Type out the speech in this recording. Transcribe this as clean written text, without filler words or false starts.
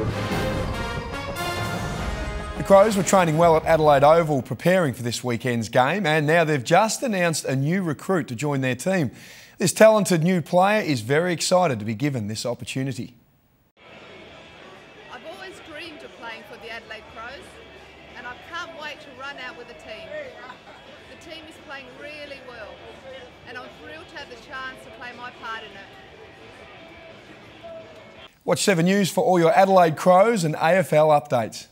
The Crows were training well at Adelaide Oval preparing for this weekend's game, and now they've just announced a new recruit to join their team. This talented new player is very excited to be given this opportunity. I've always dreamed of playing for the Adelaide Crows, and I can't wait to run out with the team. The team is playing really well, and I'm thrilled to have the chance to play my part in it. Watch 7 News for all your Adelaide Crows and AFL updates.